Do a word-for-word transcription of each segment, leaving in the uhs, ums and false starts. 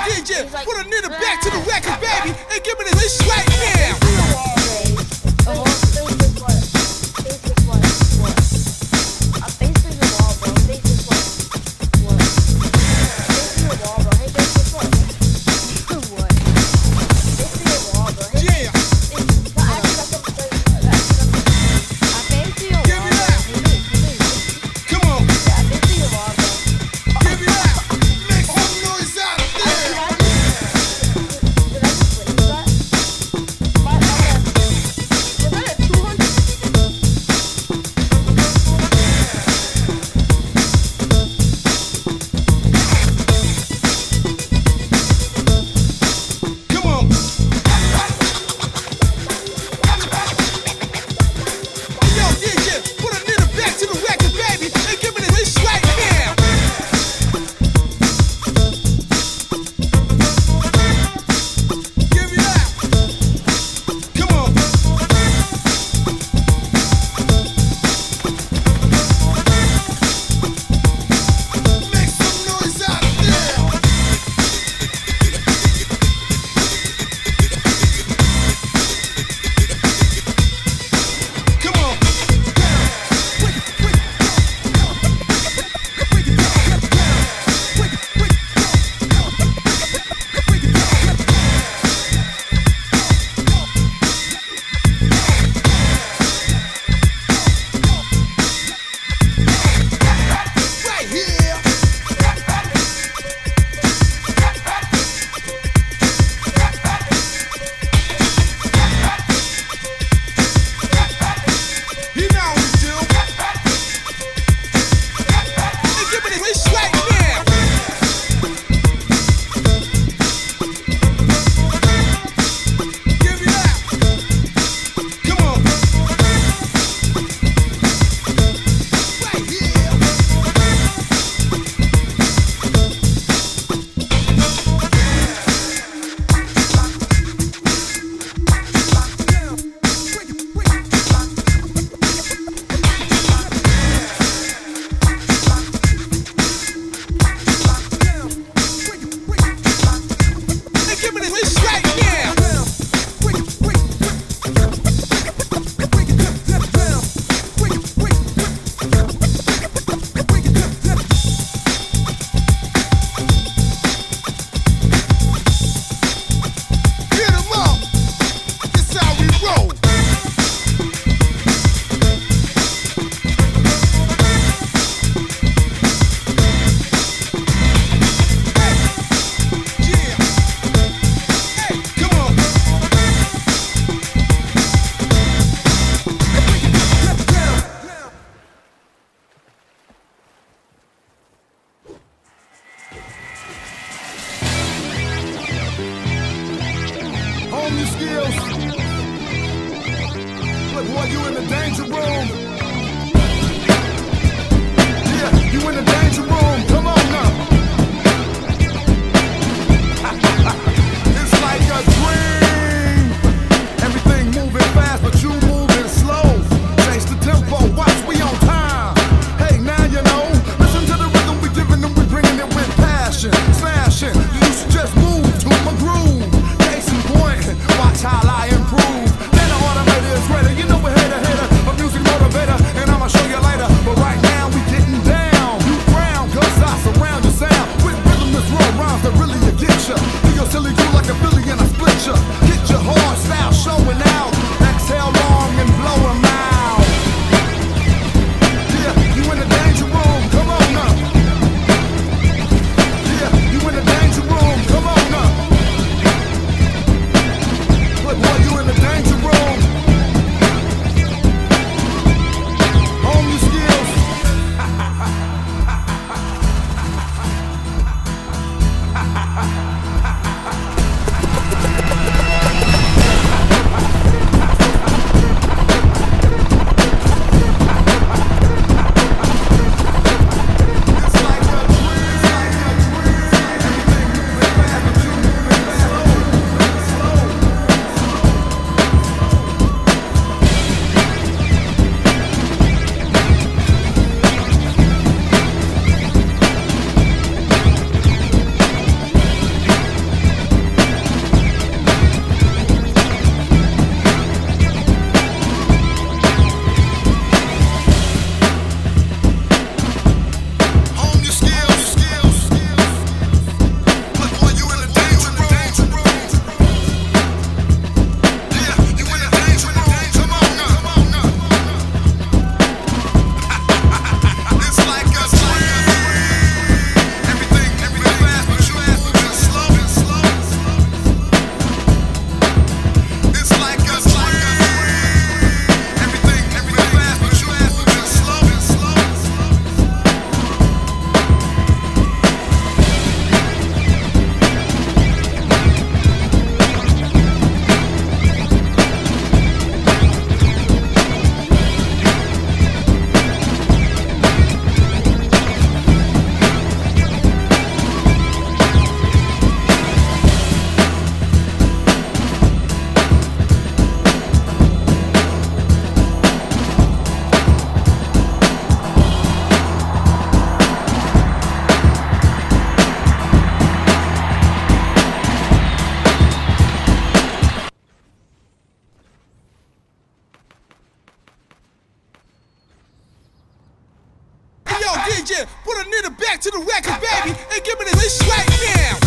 D J, put a nigga back to the record, baby, and give me this right now. Show you later, but right now we getting down. You J, put a nigga back to the record, baby, and give me this right now.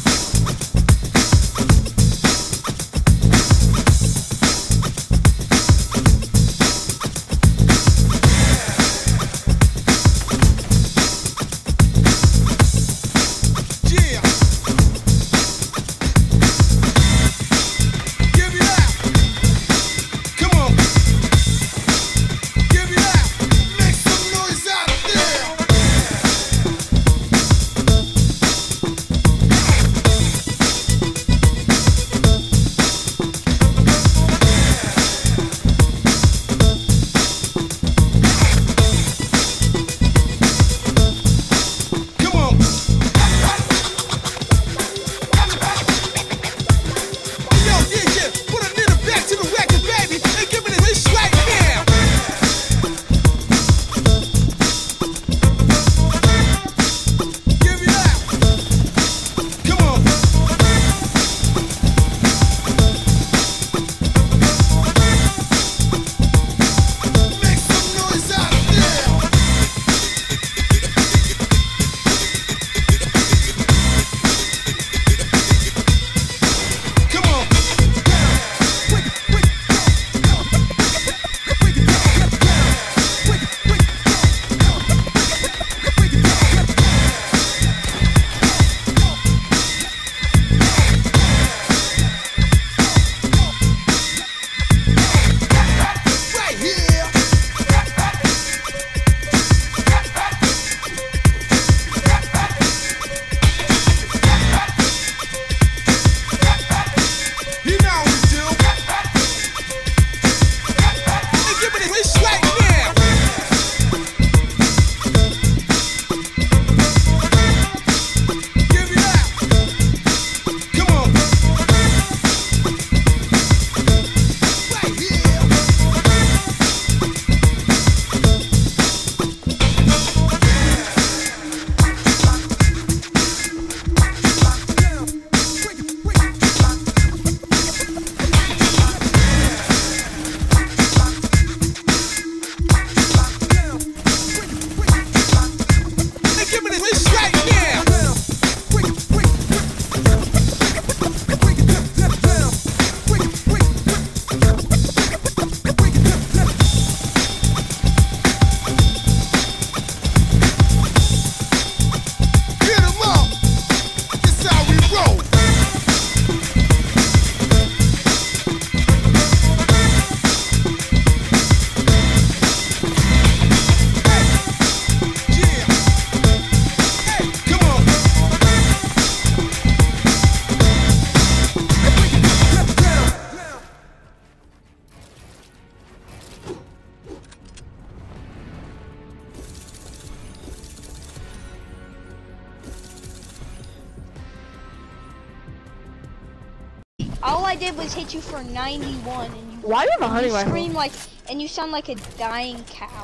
All I did was hit you for ninety-one, and you, Why do you have a hunting you rifle? scream like, and you sound like a dying cow.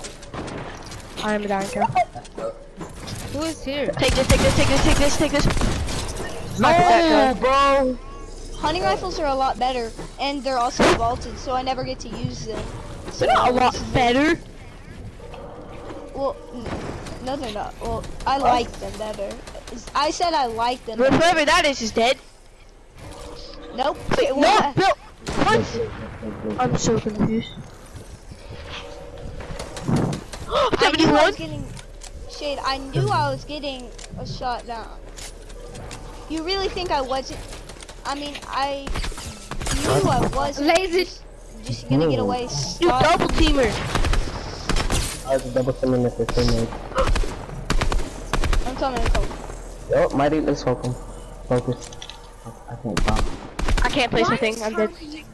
I am a dying cow. Who is here? Take this, take this, take this, take this, take this. No, bro. Hunting rifles are a lot better, and they're also vaulted, so I never get to use them. So They're not a lot better. Well, no, they're not. Well, I like them better. I said I like them. But better. whoever that is is dead. Nope. Wait, Well, no, Bill. What? I'm so confused. I knew I was getting shade. I knew I was getting a shot down. You really think I wasn't? I mean, I knew I wasn't. Lazy. Just, just gonna get away. You Stop. double teamer. I was double teaming with the teammate. I'm coming, I'm coming. Yo, Mighty, let's welcome. Focus. I can't bomb. I can't place my thing. I'm dead.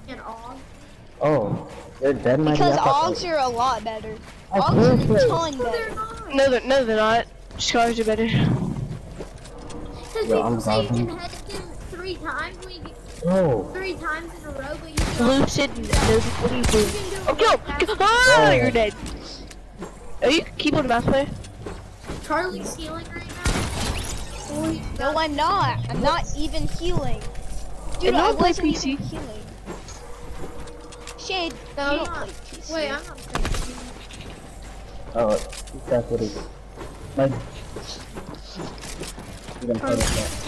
Oh, you're dead, Mighty. Because I thought Augs are a lot better. I Augs are feel a so. ton better. No, they're, no, they're not. Scars are better. Because Yo, I'm people say you vibing. can hit them three times when you get Oh. three times in a row, but you can Lucid. No, what are you doing? you can do it Oh, kill! really kill. fast. Ah, Oh. you're dead. Are you keyboard mouse player? Charlie's healing right now. Or he's No, I'm not. I'm not even healing. Dude, And no I one plays wasn't P C. even healing. Shade, No, you I'm don't not. play P C. Wait, I'm not playing. Oh, that's what it is. Like, you don't play with that.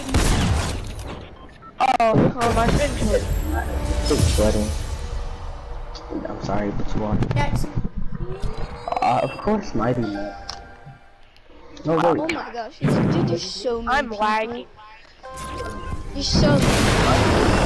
Oh, oh, my friend hit. Still sweating. I'm sorry, but you are. Jackson. Uh, of course, mighty man. No Oh worries. my gosh, dude, there's so many I'm people. lagging. There's so many.